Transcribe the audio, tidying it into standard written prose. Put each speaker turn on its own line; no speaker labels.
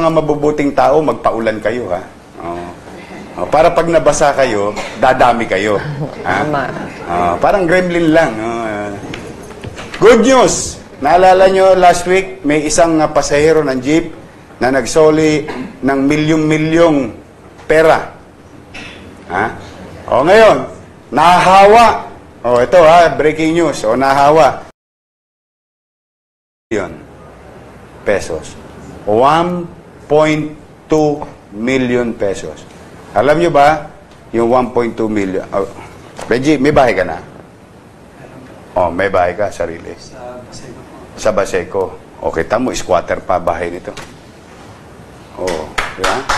mga mabubuting tao, magpaulan kayo, ha? Oh. Oh, para pag nabasa kayo, dadami kayo. Ha? Parang gremlin lang. Good news! Naalala nyo, last week, may isang pasahero ng jeep na nagsoli ng milyong-milyong pera. Ha? O ngayon, nahahawa. O ito ha, breaking news. O nahahawa. Pesos. 1.2 million pesos. Alam nyo ba, yung 1.2 million... Benji, may bahay ka na? Oh, may bahay ka, sarili. Sa Baseco. Okay, tamo, squatter pa bahay nito. Oh, di ba?